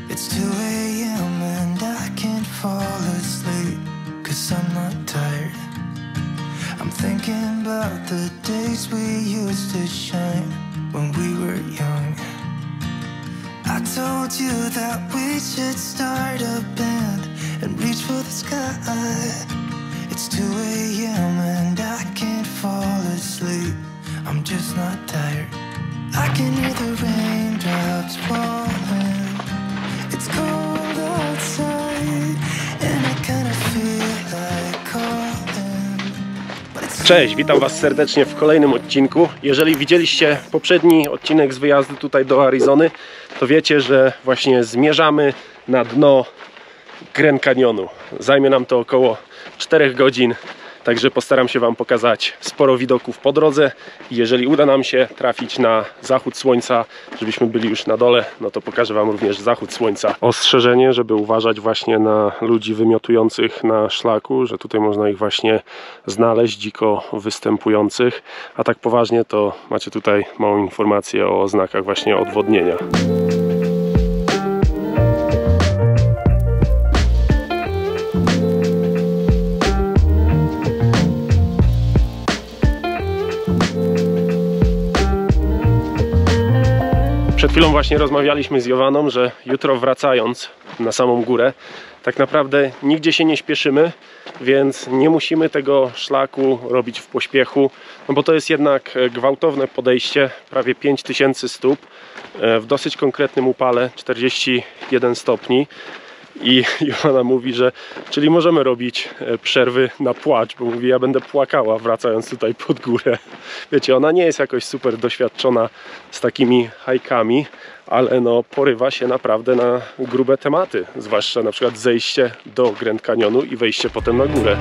It's 2 a.m. and I can't fall asleep, 'cause I'm not tired. I'm thinking about the days we used to shine when we were young. I told you that we should start a band and reach for the sky. It's 2 a.m. and I can't fall asleep, I'm just not tired. I can hear the raindrops falling. It's cold outside and I kinda feel like calling. Cześć, witam Was serdecznie w kolejnym odcinku. Jeżeli widzieliście poprzedni odcinek z wyjazdu tutaj do Arizony, to wiecie, że właśnie zmierzamy na dno Grand Canyonu. Zajmie nam to około 4 godzin, także postaram się Wam pokazać sporo widoków po drodze. I jeżeli uda nam się trafić na zachód słońca, żebyśmy byli już na dole, no to pokażę Wam również zachód słońca. Ostrzeżenie, żeby uważać właśnie na ludzi wymiotujących na szlaku, że tutaj można ich właśnie znaleźć, dziko występujących. A tak poważnie to macie tutaj małą informację o znakach właśnie odwodnienia. Przed chwilą właśnie rozmawialiśmy z Jowaną, że jutro wracając na samą górę, tak naprawdę nigdzie się nie śpieszymy, więc nie musimy tego szlaku robić w pośpiechu, no bo to jest jednak gwałtowne podejście, prawie 5000 stóp w dosyć konkretnym upale, 41 stopni. I Joanna mówi, że czyli możemy robić przerwy na płacz, bo mówi, ja będę płakała wracając tutaj pod górę. Wiecie, ona nie jest jakoś super doświadczona z takimi hajkami, ale no porywa się naprawdę na grube tematy, zwłaszcza na przykład zejście do Grand Canyonu i wejście potem na górę.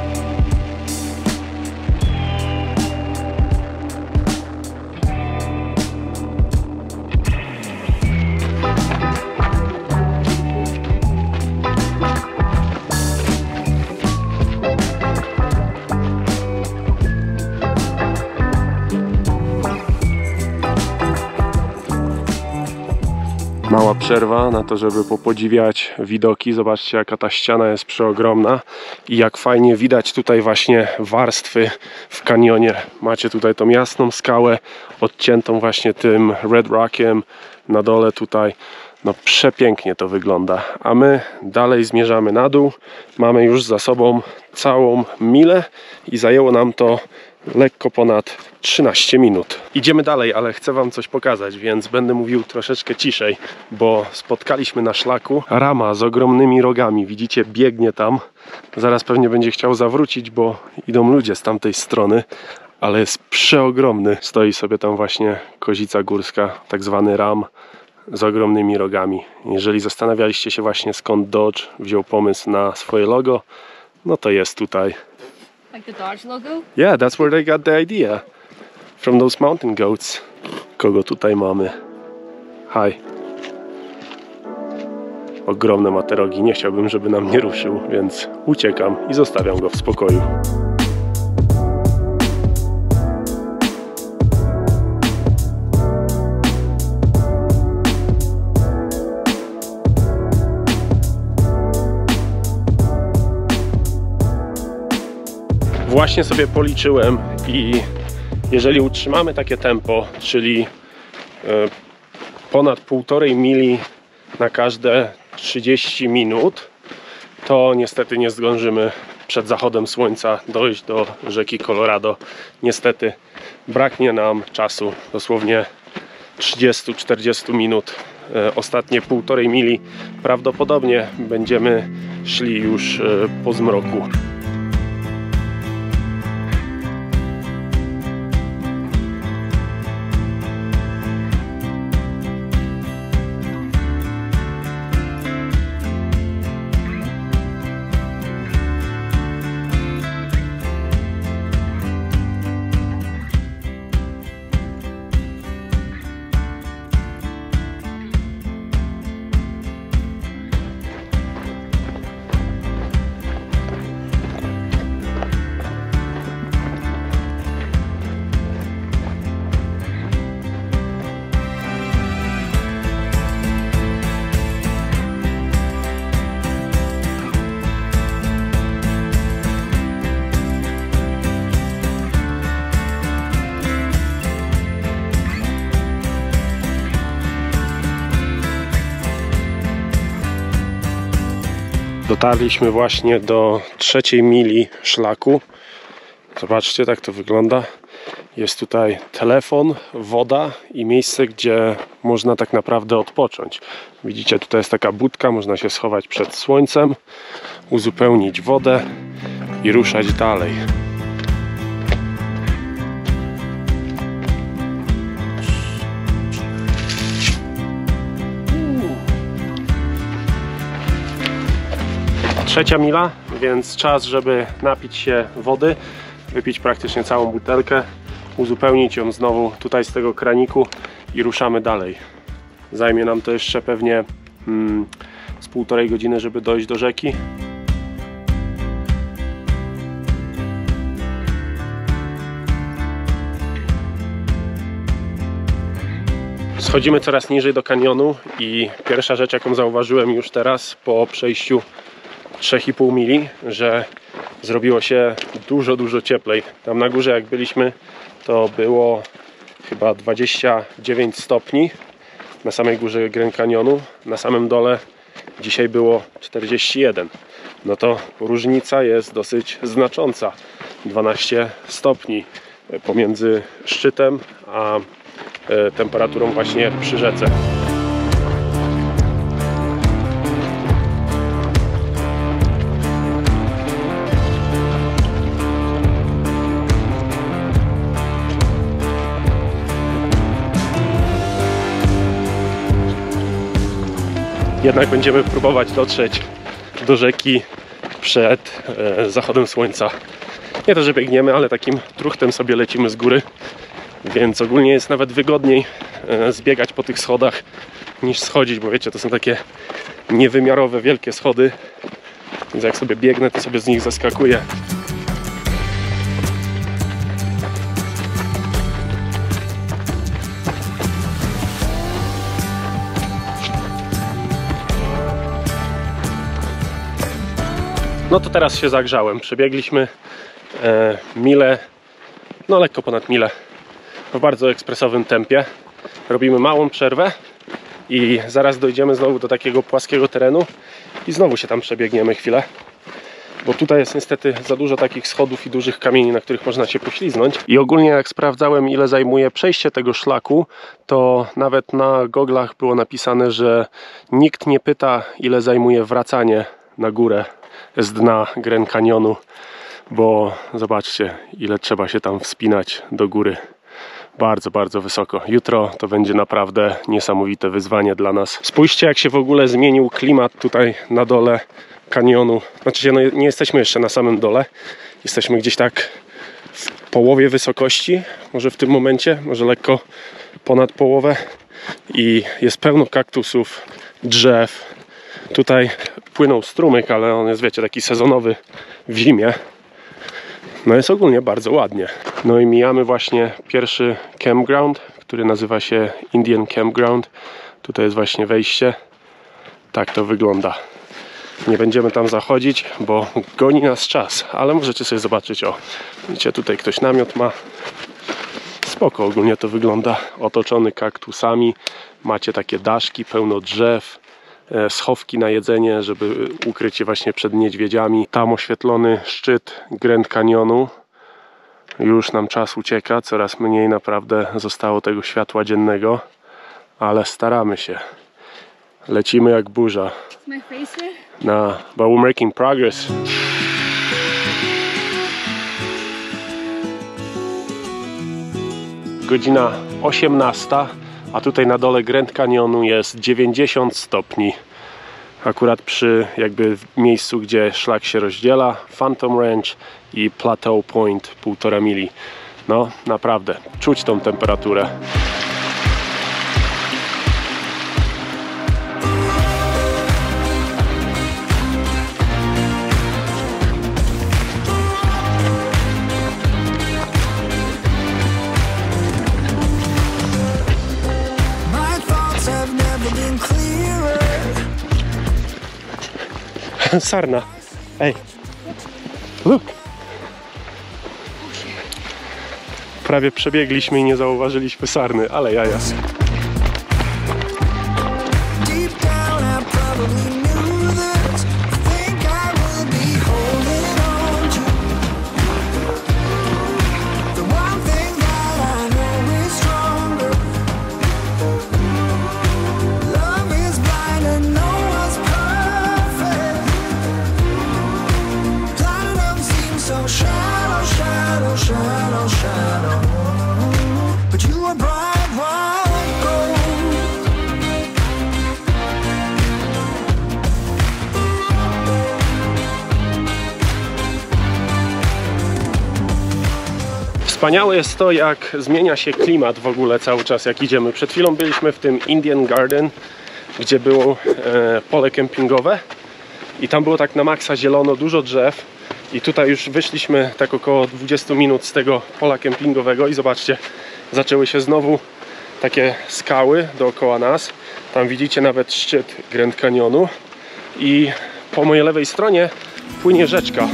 Mała przerwa na to, żeby popodziwiać widoki. Zobaczcie, jaka ta ściana jest przeogromna i jak fajnie widać tutaj właśnie warstwy w kanionie. Macie tutaj tą jasną skałę odciętą właśnie tym Red Rockiem na dole tutaj. No przepięknie to wygląda. A my dalej zmierzamy na dół. Mamy już za sobą całą milę i zajęło nam to lekko ponad 13 minut. Idziemy dalej, ale chcę Wam coś pokazać, więc będę mówił troszeczkę ciszej, bo spotkaliśmy na szlaku rama z ogromnymi rogami. Widzicie, biegnie tam. Zaraz pewnie będzie chciał zawrócić, bo idą ludzie z tamtej strony, ale jest przeogromny. Stoi sobie tam właśnie kozica górska, tak zwany ram z ogromnymi rogami. Jeżeli zastanawialiście się właśnie, skąd Dodge wziął pomysł na swoje logo, no to jest tutaj. Like the Dodge logo? Yeah, that's where they got the idea. From those mountain goats. Kogo tutaj mamy? Hi. Ogromne ma te rogi. Nie chciałbym, żeby nam nie ruszył, więc uciekam i zostawiam go w spokoju. Właśnie sobie policzyłem i jeżeli utrzymamy takie tempo, czyli ponad 1,5 mili na każde 30 minut, to niestety nie zdążymy przed zachodem słońca dojść do rzeki Colorado. Niestety braknie nam czasu, dosłownie 30-40 minut. Ostatnie 1,5 mili prawdopodobnie będziemy szli już po zmroku. Dotarliśmy właśnie do 3. mili szlaku. Zobaczcie, tak to wygląda. Jest tutaj telefon, woda i miejsce, gdzie można tak naprawdę odpocząć. Widzicie, tutaj jest taka budka, można się schować przed słońcem, uzupełnić wodę i ruszać dalej. Trzecia mila, więc czas, żeby napić się wody, wypić praktycznie całą butelkę, uzupełnić ją znowu tutaj z tego kraniku i ruszamy dalej. Zajmie nam to jeszcze pewnie z 1,5 godziny, żeby dojść do rzeki. Schodzimy coraz niżej do kanionu i pierwsza rzecz, jaką zauważyłem już teraz po przejściu 3,5 mili, że zrobiło się dużo cieplej. Tam na górze jak byliśmy, to było chyba 29 stopni na samej górze Grand Canyonu, na samym dole dzisiaj było 41. No to różnica jest dosyć znacząca. 12 stopni pomiędzy szczytem a temperaturą właśnie przy rzece. Jednak będziemy próbować dotrzeć do rzeki przed zachodem słońca. Nie to, że biegniemy, ale takim truchtem sobie lecimy z góry. Więc ogólnie jest nawet wygodniej zbiegać po tych schodach niż schodzić, bo wiecie, to są takie niewymiarowe, wielkie schody. Więc jak sobie biegnę, to sobie z nich zaskakuję. No to teraz się zagrzałem. Przebiegliśmy milę, no lekko ponad milę, w bardzo ekspresowym tempie. Robimy małą przerwę i zaraz dojdziemy znowu do takiego płaskiego terenu i znowu się tam przebiegniemy chwilę, bo tutaj jest niestety za dużo takich schodów i dużych kamieni, na których można się pośliznąć. I ogólnie jak sprawdzałem, ile zajmuje przejście tego szlaku, to nawet na goglach było napisane, że nikt nie pyta, ile zajmuje wracanie na górę z dna Grand Canyonu, bo zobaczcie, ile trzeba się tam wspinać do góry. Bardzo wysoko. Jutro to będzie naprawdę niesamowite wyzwanie dla nas. Spójrzcie, jak się w ogóle zmienił klimat tutaj na dole kanionu. Znaczy, no nie jesteśmy jeszcze na samym dole. Jesteśmy gdzieś tak w połowie wysokości, może w tym momencie, może lekko ponad połowę. I jest pełno kaktusów, drzew. Tutaj płynął strumyk, ale on jest, wiecie, taki sezonowy w zimie. No jest ogólnie bardzo ładnie. No i mijamy właśnie pierwszy campground, który nazywa się Indian Campground. Tutaj jest właśnie wejście. Tak to wygląda. Nie będziemy tam zachodzić, bo goni nas czas, ale możecie sobie zobaczyć, o, widzicie, tutaj ktoś namiot ma. Spoko ogólnie to wygląda. Otoczony kaktusami. Macie takie daszki, pełno drzew. Schowki na jedzenie, żeby ukryć się właśnie przed niedźwiedziami. Tam oświetlony szczyt Grand Canyonu. Już nam czas ucieka, coraz mniej naprawdę zostało tego światła dziennego, ale staramy się. Lecimy jak burza. No, but we're making progress. Godzina 18. A tutaj na dole Grand Canyonu jest 90 stopni. Akurat przy jakby miejscu, gdzie szlak się rozdziela, Phantom Ranch i Plateau Point 1,5 mili. No naprawdę, czuć tą temperaturę. Sarna. Ej. Look. Prawie przebiegliśmy i nie zauważyliśmy sarny, ale jaja. Wspaniałe jest to, jak zmienia się klimat w ogóle cały czas, jak idziemy. Przed chwilą byliśmy w tym Indian Garden, gdzie było pole kempingowe i tam było tak na maksa zielono, dużo drzew i tutaj już wyszliśmy tak około 20 minut z tego pola kempingowego i zobaczcie, zaczęły się znowu takie skały dookoła nas. Tam widzicie nawet szczyt Grand Canyonu i po mojej lewej stronie płynie rzeczka.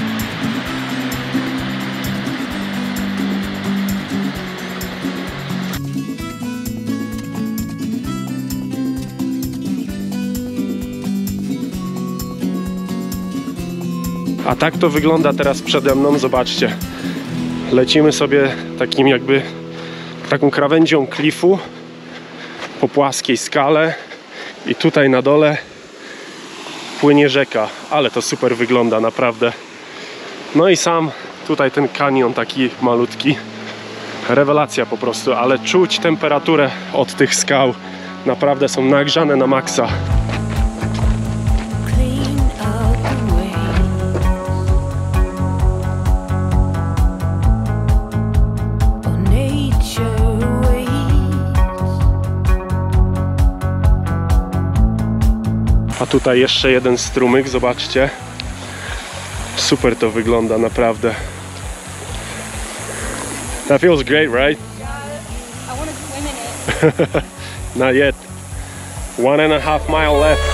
A tak to wygląda teraz przede mną, zobaczcie. Lecimy sobie takim jakby taką krawędzią klifu po płaskiej skale i tutaj na dole płynie rzeka, ale to super wygląda naprawdę. No i sam tutaj ten kanion taki malutki, rewelacja po prostu, ale czuć temperaturę od tych skał, naprawdę są nagrzane na maksa. A tutaj jeszcze jeden strumyk, zobaczcie. Super to wygląda, naprawdę. That feels great, right? I want to swim in it. Not yet. 1.5 miles left.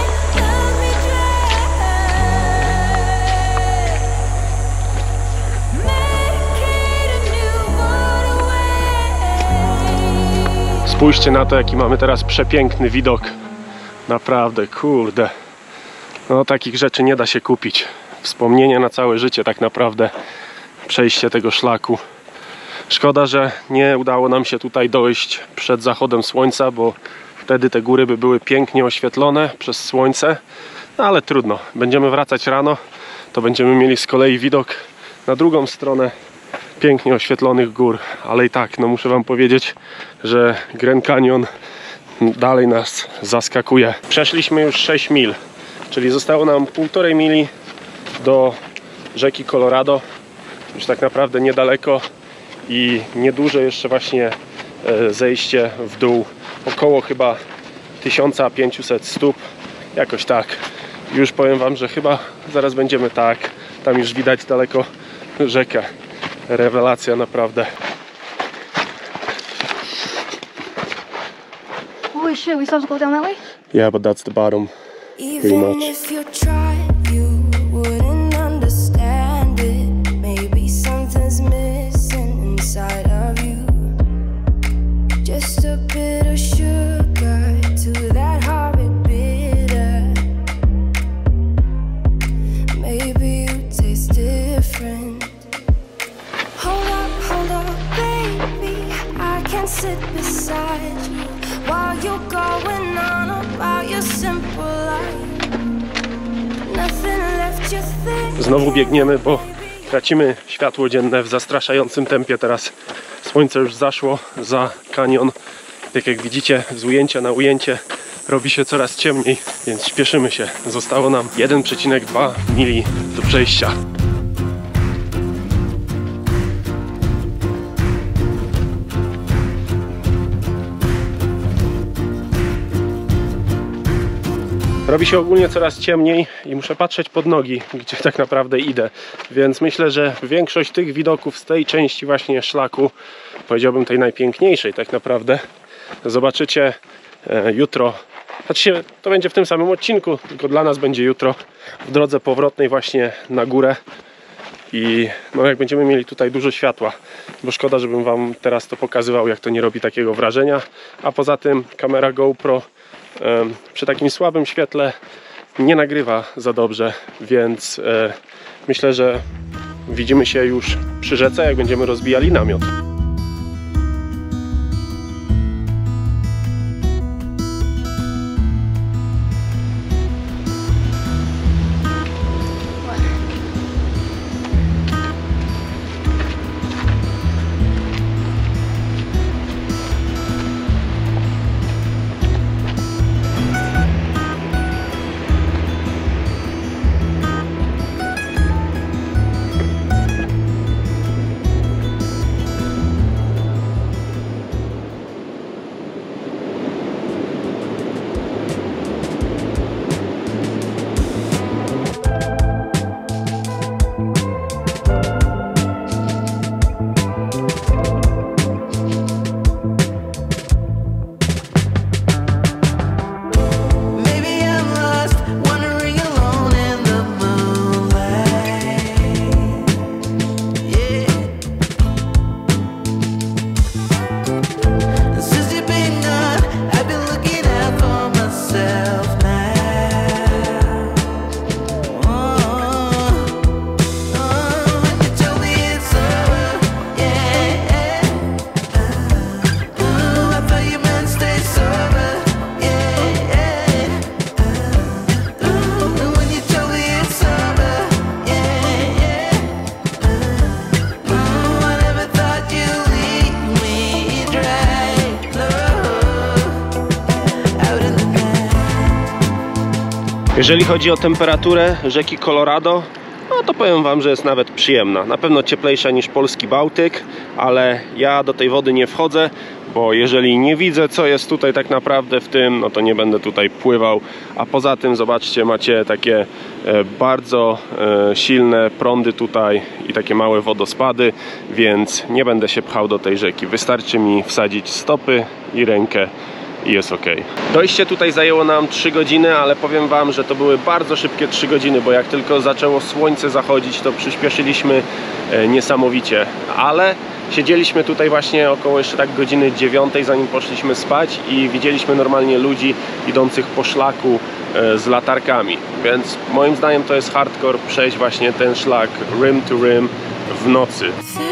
Spójrzcie na to, jaki mamy teraz przepiękny widok. Naprawdę, kurde. No takich rzeczy nie da się kupić. Wspomnienie na całe życie tak naprawdę. Przejście tego szlaku. Szkoda, że nie udało nam się tutaj dojść przed zachodem słońca, bo wtedy te góry by były pięknie oświetlone przez słońce. No ale trudno. Będziemy wracać rano, to będziemy mieli z kolei widok na drugą stronę pięknie oświetlonych gór. Ale i tak, no muszę wam powiedzieć, że Grand Canyon dalej nas zaskakuje. Przeszliśmy już 6 mil, czyli zostało nam 1,5 mili do rzeki Colorado. Już tak naprawdę niedaleko i nieduże jeszcze właśnie zejście w dół. Około chyba 1500 stóp. Jakoś tak. Już powiem wam, że chyba zaraz będziemy tak. Tam już widać daleko rzekę. Rewelacja naprawdę. Holy shit, we supposed to go down that way? Yeah, but that's the bottom. Pretty much. Even if you tried, you wouldn't understand it. Maybe something's missing inside of you. Just a bit of sugar to that horrid bitter. Maybe you taste different. Hold up, baby. I can sit beside you while you're going on about your simple life. Nothing left you think. Znowu biegniemy, bo tracimy światło dzienne w zastraszającym tempie teraz. Słońce już zaszło za kanion. Tak jak widzicie, z ujęcia na ujęcie robi się coraz ciemniej, więc śpieszymy się. Zostało nam 1,2 mili do przejścia. Robi się ogólnie coraz ciemniej i muszę patrzeć pod nogi, gdzie tak naprawdę idę. Więc myślę, że większość tych widoków z tej części właśnie szlaku, powiedziałbym tej najpiękniejszej tak naprawdę, zobaczycie jutro. Znaczy to będzie w tym samym odcinku, tylko dla nas będzie jutro w drodze powrotnej właśnie na górę. I no jak będziemy mieli tutaj dużo światła, bo szkoda, żebym wam teraz to pokazywał, jak to nie robi takiego wrażenia. A poza tym kamera GoPro przy takim słabym świetle nie nagrywa za dobrze, więc myślę, że widzimy się już przy rzece, jak będziemy rozbijali namiot. Jeżeli chodzi o temperaturę rzeki Colorado, no to powiem wam, że jest nawet przyjemna. Na pewno cieplejsza niż polski Bałtyk, ale ja do tej wody nie wchodzę, bo jeżeli nie widzę, co jest tutaj tak naprawdę w tym, no to nie będę tutaj pływał. A poza tym, zobaczcie, macie takie bardzo silne prądy tutaj i takie małe wodospady, więc nie będę się pchał do tej rzeki. Wystarczy mi wsadzić stopy i rękę i jest ok. Dojście tutaj zajęło nam 3 godziny, ale powiem wam, że to były bardzo szybkie 3 godziny, bo jak tylko zaczęło słońce zachodzić, to przyspieszyliśmy niesamowicie, ale siedzieliśmy tutaj właśnie około jeszcze tak godziny 9, zanim poszliśmy spać i widzieliśmy normalnie ludzi idących po szlaku z latarkami, więc moim zdaniem to jest hardcore przejść właśnie ten szlak rim to rim w nocy.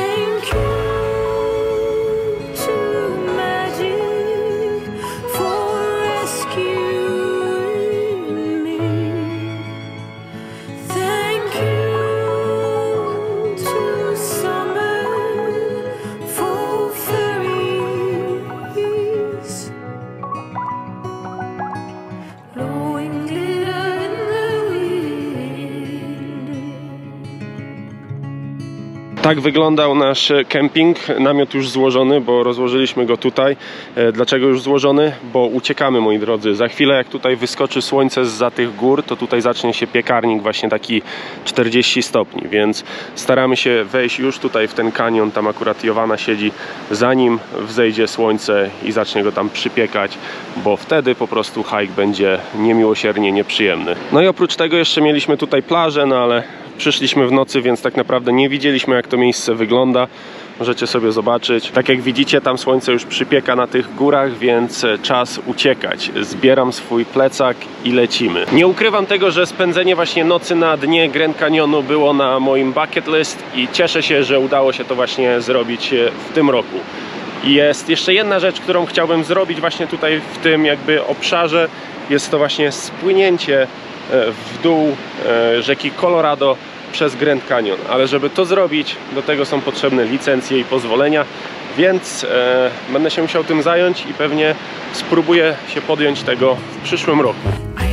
Tak wyglądał nasz kemping, namiot już złożony, bo rozłożyliśmy go tutaj. Dlaczego już złożony? Bo uciekamy, moi drodzy. Za chwilę, jak tutaj wyskoczy słońce zza tych gór, to tutaj zacznie się piekarnik właśnie taki 40 stopni, więc staramy się wejść już tutaj w ten kanion. Tam akurat Jowana siedzi, zanim wzejdzie słońce i zacznie go tam przypiekać, bo wtedy po prostu hike będzie niemiłosiernie nieprzyjemny. No i oprócz tego jeszcze mieliśmy tutaj plażę, no ale przyszliśmy w nocy, więc tak naprawdę nie widzieliśmy, jak to miejsce wygląda. Możecie sobie zobaczyć. Tak jak widzicie, tam słońce już przypieka na tych górach, więc czas uciekać. Zbieram swój plecak i lecimy. Nie ukrywam tego, że spędzenie właśnie nocy na dnie Grand Canyonu było na moim bucket list i cieszę się, że udało się to właśnie zrobić w tym roku. I jest jeszcze jedna rzecz, którą chciałbym zrobić właśnie tutaj w tym jakby obszarze. Jest to właśnie spłynięcie w dół rzeki Colorado przez Grand Canyon, ale żeby to zrobić, do tego są potrzebne licencje i pozwolenia, więc będę się musiał tym zająć i pewnie spróbuję się podjąć tego w przyszłym roku.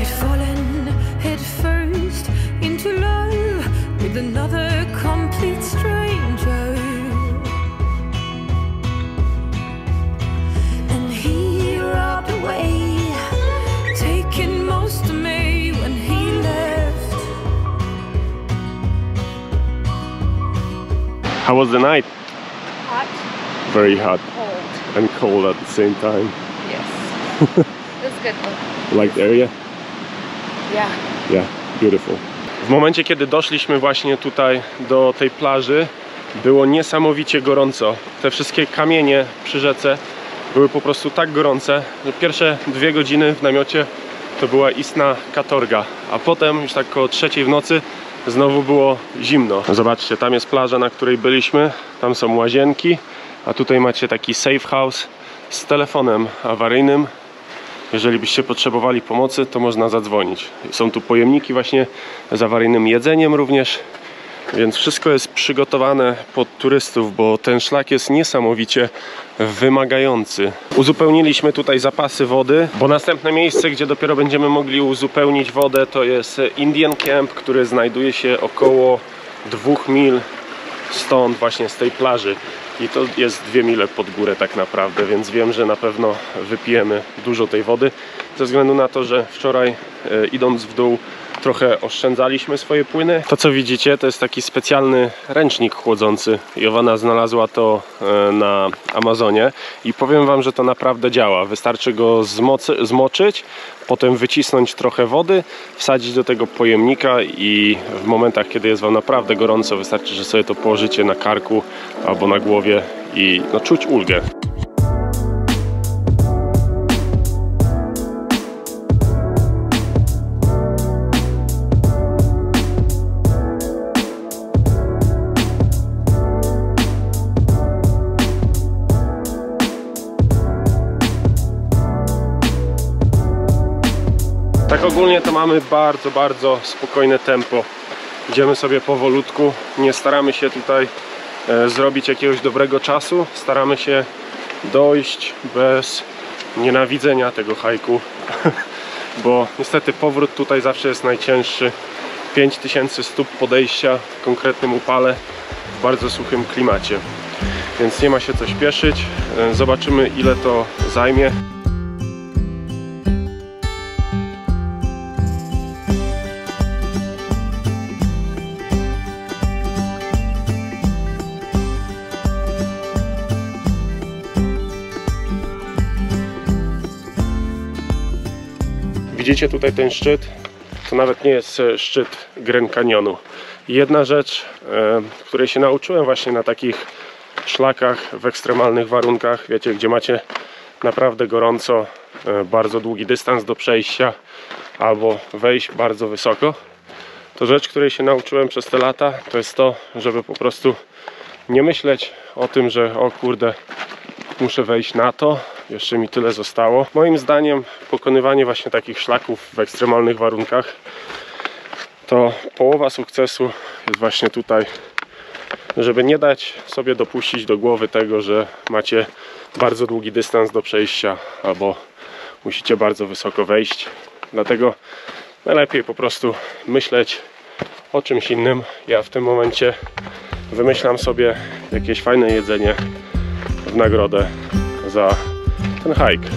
How was the night? Hot. Very hot. Cold. And cold at the same time. Yes. It was good though. Like the area? Yeah. Yeah, beautiful. W momencie, kiedy doszliśmy właśnie tutaj do tej plaży, było niesamowicie gorąco. Te wszystkie kamienie przy rzece były po prostu tak gorące, że pierwsze 2 godziny w namiocie to była istna katorga, a potem już tak koło 3 w nocy znowu było zimno. Zobaczcie, tam jest plaża, na której byliśmy, tam są łazienki, a tutaj macie taki safe house z telefonem awaryjnym. Jeżeli byście potrzebowali pomocy, to można zadzwonić. Są tu pojemniki właśnie z awaryjnym jedzeniem również, więc wszystko jest przygotowane pod turystów, bo ten szlak jest niesamowicie wymagający. Uzupełniliśmy tutaj zapasy wody, bo następne miejsce, gdzie dopiero będziemy mogli uzupełnić wodę, to jest Indian Camp, który znajduje się około 2 mil stąd, właśnie z tej plaży. I to jest 2 mile pod górę tak naprawdę, więc wiem, że na pewno wypijemy dużo tej wody, ze względu na to, że wczoraj idąc w dół trochę oszczędzaliśmy swoje płyny. To, co widzicie, to jest taki specjalny ręcznik chłodzący. Jowana znalazła to na Amazonie i powiem wam, że to naprawdę działa. Wystarczy go zmoczyć, potem wycisnąć trochę wody, wsadzić do tego pojemnika i w momentach, kiedy jest wam naprawdę gorąco, wystarczy, że sobie to położycie na karku albo na głowie i no, czuć ulgę. Tak ogólnie to mamy bardzo spokojne tempo. Idziemy sobie powolutku, nie staramy się tutaj zrobić jakiegoś dobrego czasu. Staramy się dojść bez nienawidzenia tego hajku. bo niestety powrót tutaj zawsze jest najcięższy. 5000 stóp podejścia w konkretnym upale, w bardzo suchym klimacie. Więc nie ma się co śpieszyć. Zobaczymy, ile to zajmie. Widzicie tutaj ten szczyt? To nawet nie jest szczyt Grand Canyonu. Jedna rzecz, której się nauczyłem właśnie na takich szlakach w ekstremalnych warunkach, wiecie, gdzie macie naprawdę gorąco, bardzo długi dystans do przejścia albo wejść bardzo wysoko, to rzecz, której się nauczyłem przez te lata, to jest to, żeby po prostu nie myśleć o tym, że o kurde, muszę wejść na to, jeszcze mi tyle zostało. Moim zdaniem pokonywanie właśnie takich szlaków w ekstremalnych warunkach to połowa sukcesu jest właśnie tutaj, żeby nie dać sobie dopuścić do głowy tego, że macie bardzo długi dystans do przejścia albo musicie bardzo wysoko wejść. Dlatego najlepiej po prostu myśleć o czymś innym. Ja w tym momencie wymyślam sobie jakieś fajne jedzenie w nagrodę za ten hike.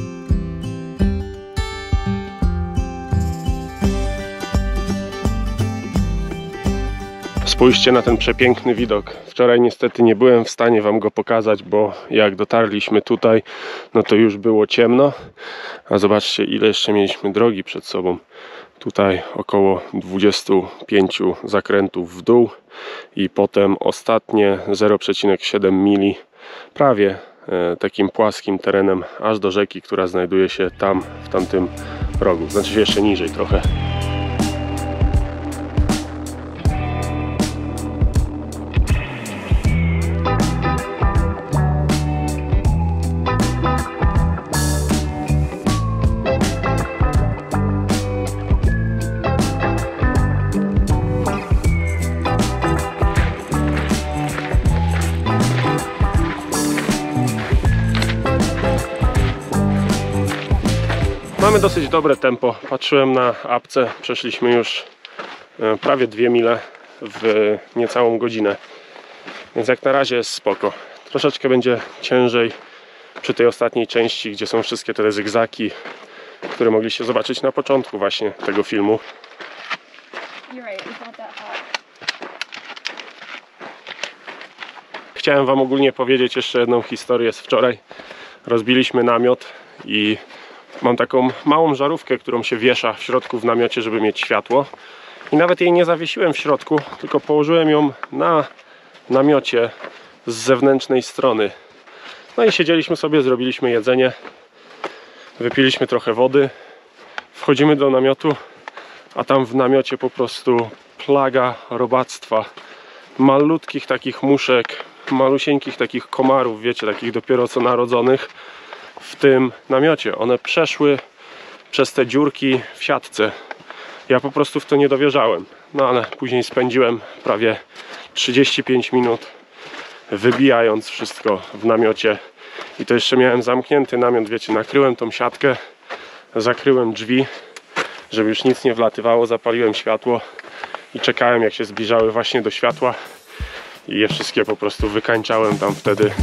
Spójrzcie na ten przepiękny widok. Wczoraj niestety nie byłem w stanie wam go pokazać, bo jak dotarliśmy tutaj, no to już było ciemno. A zobaczcie, ile jeszcze mieliśmy drogi przed sobą. Tutaj około 25 zakrętów w dół i potem ostatnie 0,7 mili prawie takim płaskim terenem aż do rzeki, która znajduje się tam, w tamtym rogu. Znaczy jeszcze niżej trochę. Mamy dosyć dobre tempo. Patrzyłem na apce, przeszliśmy już prawie 2 mile w niecałą godzinę. Więc jak na razie jest spoko. Troszeczkę będzie ciężej przy tej ostatniej części, gdzie są wszystkie te zygzaki, które mogliście zobaczyć na początku właśnie tego filmu. Chciałem wam ogólnie powiedzieć jeszcze jedną historię z wczoraj. Rozbiliśmy namiot i mam taką małą żarówkę, którą się wiesza w środku w namiocie, żeby mieć światło. I nawet jej nie zawiesiłem w środku, tylko położyłem ją na namiocie z zewnętrznej strony. No i siedzieliśmy sobie, zrobiliśmy jedzenie, wypiliśmy trochę wody, wchodzimy do namiotu, a tam w namiocie po prostu plaga robactwa. Malutkich takich muszek, malusieńkich takich komarów, wiecie, takich dopiero co narodzonych w tym namiocie. One przeszły przez te dziurki w siatce. Ja po prostu w to nie dowierzałem. No ale później spędziłem prawie 35 minut wybijając wszystko w namiocie. I to jeszcze miałem zamknięty namiot, wiecie, nakryłem tą siatkę, zakryłem drzwi, żeby już nic nie wlatywało, zapaliłem światło i czekałem, jak się zbliżały właśnie do światła i je wszystkie po prostu wykańczałem tam wtedy.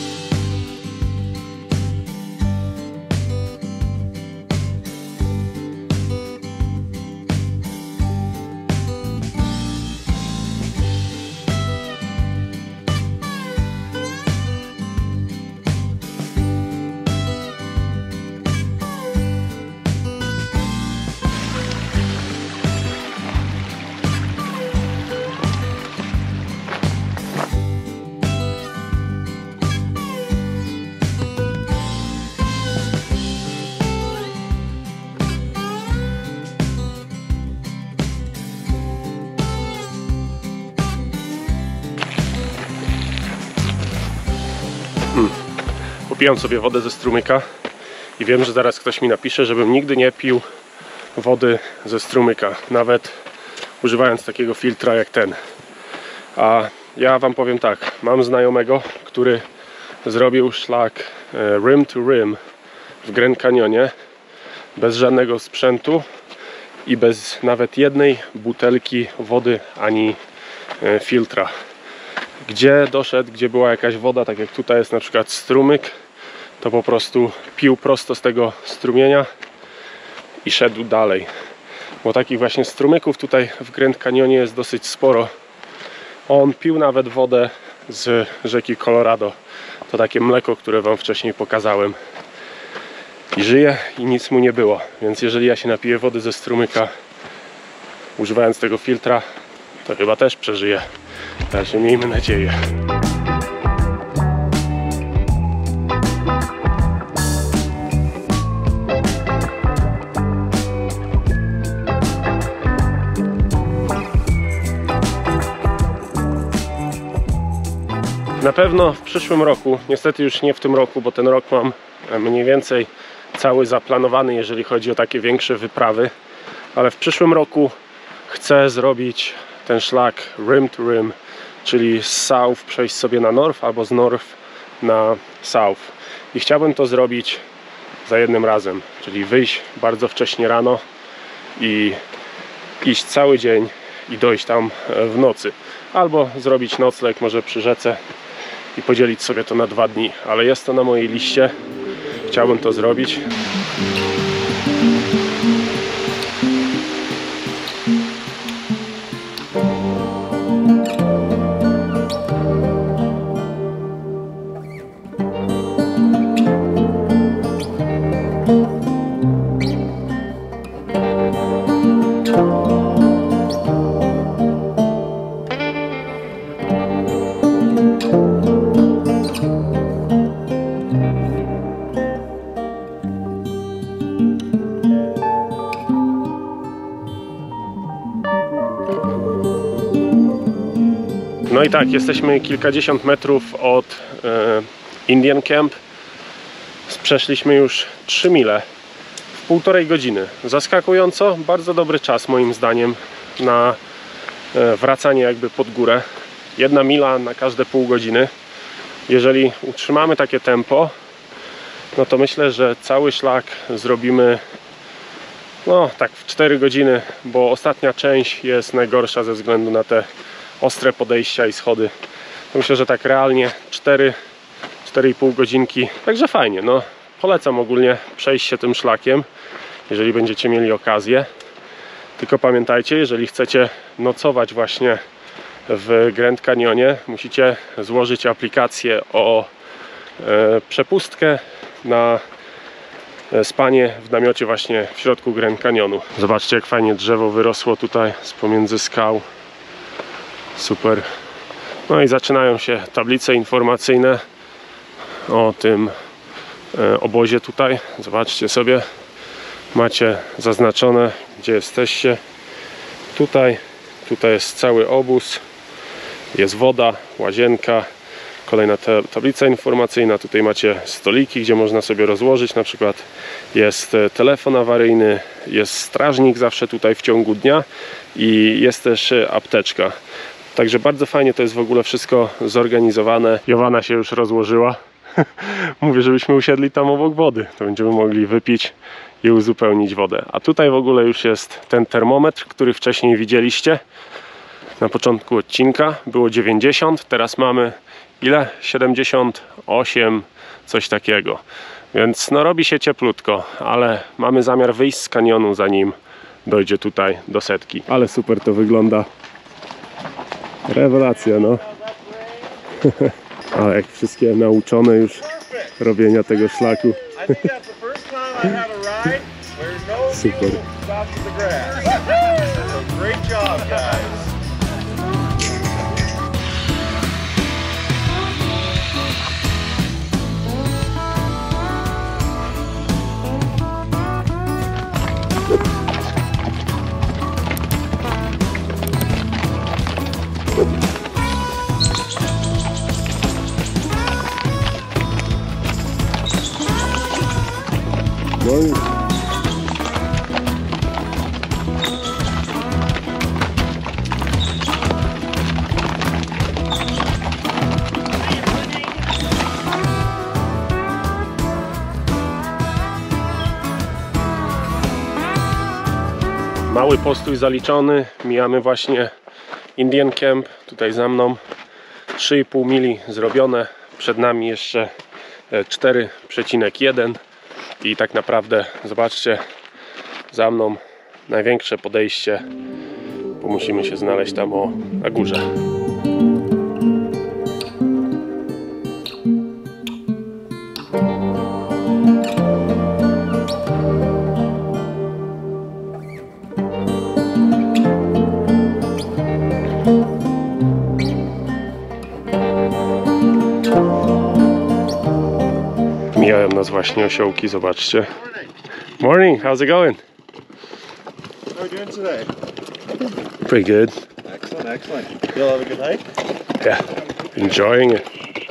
Kupiłem sobie wodę ze strumyka i wiem, że zaraz ktoś mi napisze, żebym nigdy nie pił wody ze strumyka, nawet używając takiego filtra jak ten. A ja wam powiem tak, mam znajomego, który zrobił szlak rim to rim w Grand Canyonie. bez żadnego sprzętu i bez nawet jednej butelki wody ani filtra. Gdzie doszedł, gdzie była jakaś woda, tak jak tutaj jest na przykład strumyk, to po prostu pił prosto z tego strumienia i szedł dalej. Bo takich właśnie strumyków tutaj w Grand Canyonie jest dosyć sporo. On pił nawet wodę z rzeki Colorado. To takie mleko, które wam wcześniej pokazałem. I żyje i nic mu nie było. Więc jeżeli ja się napiję wody ze strumyka, używając tego filtra, to chyba też przeżyję. Także miejmy nadzieję. Na pewno w przyszłym roku, niestety już nie w tym roku, bo ten rok mam mniej więcej cały zaplanowany, jeżeli chodzi o takie większe wyprawy, ale w przyszłym roku chcę zrobić ten szlak rim to rim, czyli z south przejść sobie na north albo z north na south. I chciałbym to zrobić za jednym razem, czyli wyjść bardzo wcześnie rano i iść cały dzień i dojść tam w nocy. Albo zrobić nocleg może przy rzece i podzielić sobie to na 2 dni. Ale jest to na mojej liście. Chciałbym to zrobić. No i tak, jesteśmy kilkadziesiąt metrów od Indian Camp. Przeszliśmy już 3 mile w 1,5 godziny. Zaskakująco, bardzo dobry czas moim zdaniem na wracanie jakby pod górę. 1 mila na każde pół godziny. Jeżeli utrzymamy takie tempo, no to myślę, że cały szlak zrobimy no tak w 4 godziny, bo ostatnia część jest najgorsza ze względu na te ostre podejścia i schody. Myślę, że tak realnie 4,5 godzinki. Także fajnie, no polecam ogólnie przejść się tym szlakiem, jeżeli będziecie mieli okazję. Tylko pamiętajcie, jeżeli chcecie nocować właśnie w Grand Canyonie, musicie złożyć aplikację o przepustkę na spanie w namiocie właśnie w środku Grand Canyonu. Zobaczcie, jak fajnie drzewo wyrosło tutaj z pomiędzy skał. Super. No i zaczynają się tablice informacyjne o tym obozie tutaj. Zobaczcie sobie. Macie zaznaczone, gdzie jesteście. Tutaj jest cały obóz. Jest woda, łazienka. Kolejna tablica informacyjna. Tutaj macie stoliki, gdzie można sobie rozłożyć. Na przykład jest telefon awaryjny, jest strażnik zawsze tutaj w ciągu dnia i jest też apteczka. Także bardzo fajnie to jest w ogóle wszystko zorganizowane. Jowana się już rozłożyła. Mówię, żebyśmy usiedli tam obok wody. To będziemy mogli wypić i uzupełnić wodę. A tutaj w ogóle już jest ten termometr, który wcześniej widzieliście. Na początku odcinka było 90, teraz mamy ile? 78, coś takiego. Więc no robi się cieplutko, ale mamy zamiar wyjść z kanionu, zanim dojdzie tutaj do setki. Ale super to wygląda. Rewelacja, no. Ale jak wszystkie nauczone już robienia tego szlaku. Super. No i... Mały postój zaliczony. Mijamy właśnie Indian Camp. Tutaj za mną 3,5 mili zrobione. Przed nami jeszcze 4,1 i tak naprawdę zobaczcie za mną największe podejście, bo musimy się znaleźć tam na górze. Mijają nas właśnie osiołki, zobaczcie. Morning, how's it going? How are you doing today? Pretty good. Excellent, excellent. You all have a good hike? Yeah, enjoying it.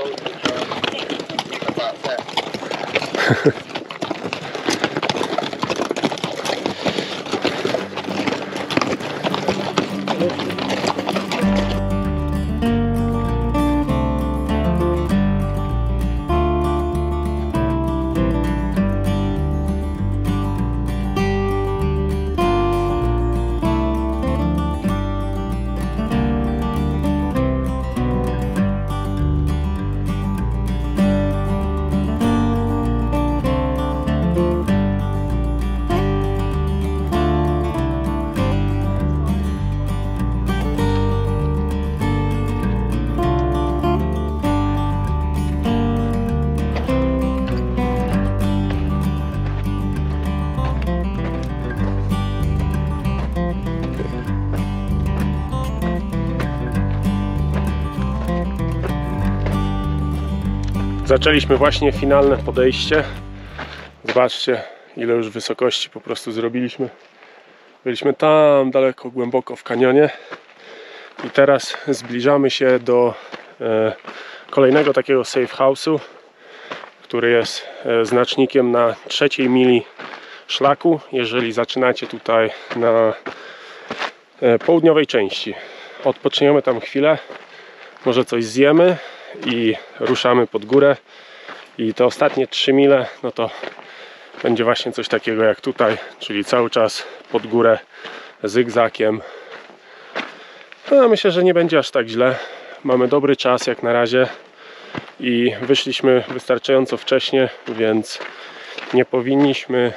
Zaczęliśmy właśnie finalne podejście. Zobaczcie, ile już wysokości po prostu zrobiliśmy. Byliśmy tam daleko, głęboko w kanionie i teraz zbliżamy się do kolejnego takiego safe house'u, który jest znacznikiem na 3 mili szlaku, jeżeli zaczynacie tutaj na południowej części. Odpoczniemy tam chwilę, może coś zjemy i ruszamy pod górę. I te ostatnie 3 mile, no to będzie właśnie coś takiego jak tutaj, czyli cały czas pod górę zygzakiem. No, myślę, że nie będzie aż tak źle. Mamy dobry czas jak na razie i wyszliśmy wystarczająco wcześnie, więc nie powinniśmy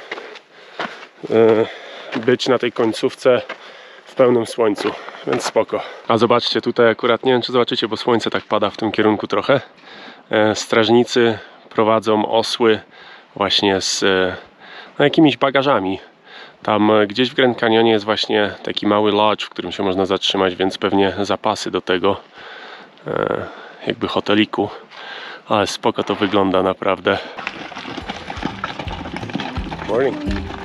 być na tej końcówce w pełnym słońcu, więc spoko. A zobaczcie tutaj akurat, nie wiem czy zobaczycie, bo słońce tak pada w tym kierunku trochę. Strażnicy prowadzą osły właśnie z jakimiś bagażami. Tam gdzieś w Grand Canyonie jest właśnie taki mały lodge, w którym się można zatrzymać, więc pewnie zapasy do tego jakby hoteliku. Ale spoko to wygląda naprawdę. Morning.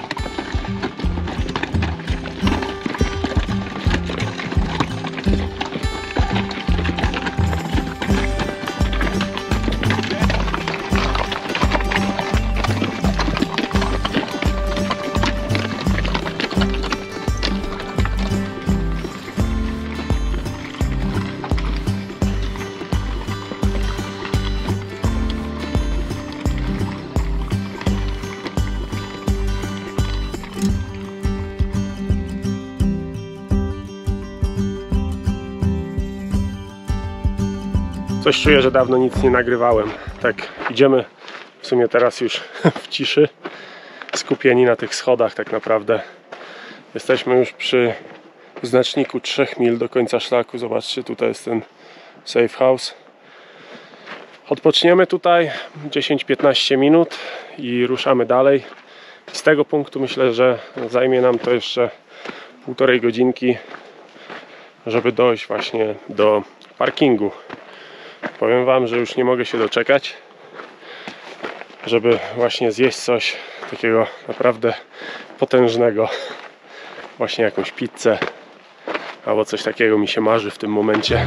Coś czuję, że dawno nic nie nagrywałem. Tak idziemy w sumie teraz już w ciszy, skupieni na tych schodach tak naprawdę. Jesteśmy już przy znaczniku 3 mil do końca szlaku. Zobaczcie, tutaj jest ten safe house. Odpoczniemy tutaj 10-15 minut i ruszamy dalej. Z tego punktu myślę, że zajmie nam to jeszcze 1,5 godzinki, żeby dojść właśnie do parkingu. Powiem wam, że już nie mogę się doczekać, żeby właśnie zjeść coś takiego naprawdę potężnego. Właśnie jakąś pizzę albo coś takiego mi się marzy w tym momencie.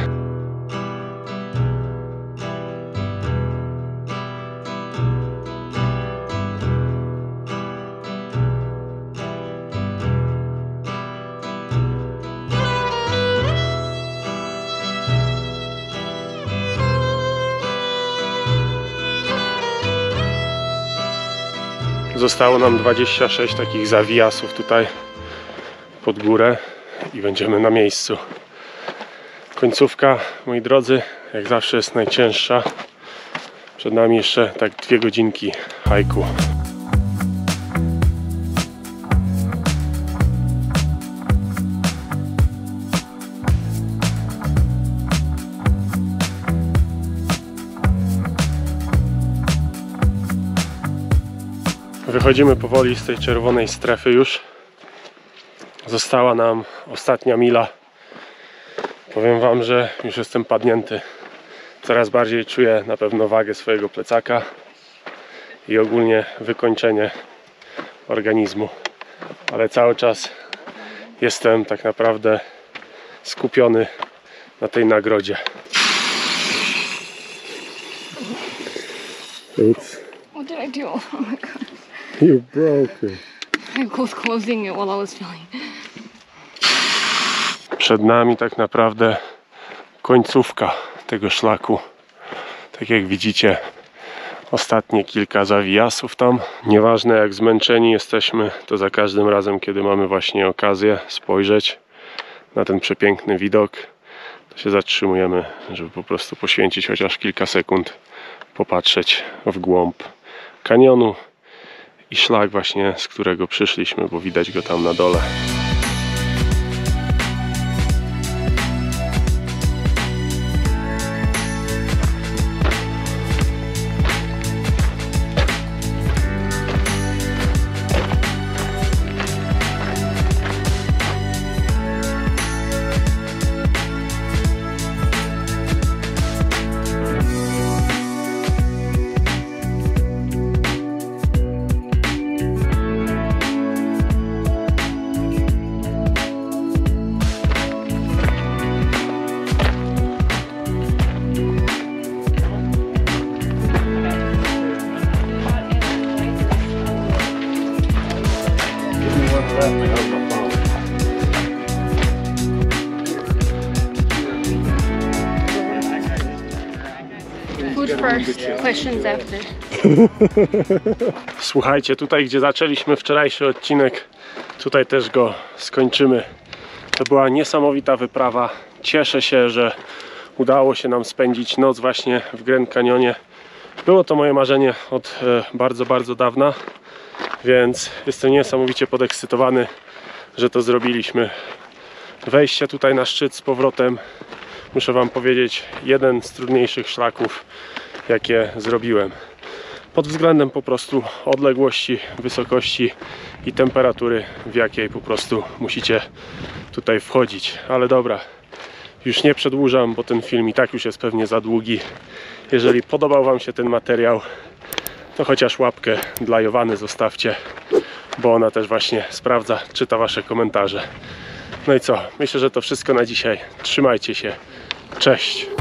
Zostało nam 26 takich zawijasów tutaj pod górę i będziemy na miejscu. Końcówka, moi drodzy, jak zawsze jest najcięższa. Przed nami jeszcze tak 2 godzinki hajku. Wychodzimy powoli z tej czerwonej strefy już. Została nam ostatnia mila. Powiem wam, że już jestem padnięty. Coraz bardziej czuję na pewno wagę swojego plecaka i ogólnie wykończenie organizmu. Ale cały czas jestem tak naprawdę skupiony na tej nagrodzie. Oops. What did I do? Oh my god. You broke it. I was closing it while I was filming. Przed nami tak naprawdę końcówka tego szlaku. Tak jak widzicie, ostatnie kilka zawijasów tam. Nieważne jak zmęczeni jesteśmy, to za każdym razem, kiedy mamy właśnie okazję spojrzeć na ten przepiękny widok, to się zatrzymujemy, żeby po prostu poświęcić chociaż kilka sekund, popatrzeć w głąb kanionu i szlak właśnie, z którego przyszliśmy, bo widać go tam na dole. Food first, questions after. Słuchajcie, tutaj gdzie zaczęliśmy wczorajszy odcinek, tutaj też go skończymy. To była niesamowita wyprawa. Cieszę się, że udało się nam spędzić noc właśnie w Grand Canyonie. Było to moje marzenie od bardzo, bardzo dawna, więc jestem niesamowicie podekscytowany, że to zrobiliśmy. Wejście tutaj na szczyt z powrotem, muszę wam powiedzieć, jeden z trudniejszych szlaków, jakie zrobiłem. Pod względem po prostu odległości, wysokości i temperatury, w jakiej po prostu musicie tutaj wchodzić. Ale dobra, już nie przedłużam, bo ten film i tak już jest pewnie za długi. Jeżeli podobał wam się ten materiał, to chociaż łapkę dla Jowany zostawcie, bo ona też właśnie sprawdza, czyta wasze komentarze. No i co? Myślę, że to wszystko na dzisiaj. Trzymajcie się. Cześć!